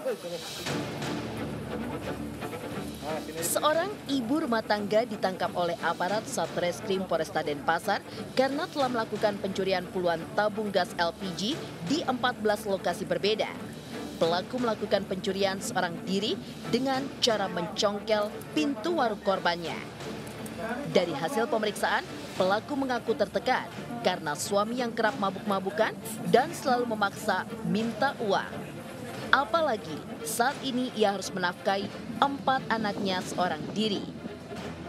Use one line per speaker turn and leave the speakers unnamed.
Seorang ibu rumah tangga ditangkap oleh aparat Satreskrim Polresta Denpasar karena telah melakukan pencurian puluhan tabung gas LPG di 14 lokasi berbeda. Pelaku melakukan pencurian seorang diri dengan cara mencongkel pintu warung korbannya. Dari hasil pemeriksaan, pelaku mengaku tertekan karena suami yang kerap mabuk-mabukan dan selalu memaksa minta uang. Apalagi saat ini ia harus menafkahi 4 anaknya seorang diri.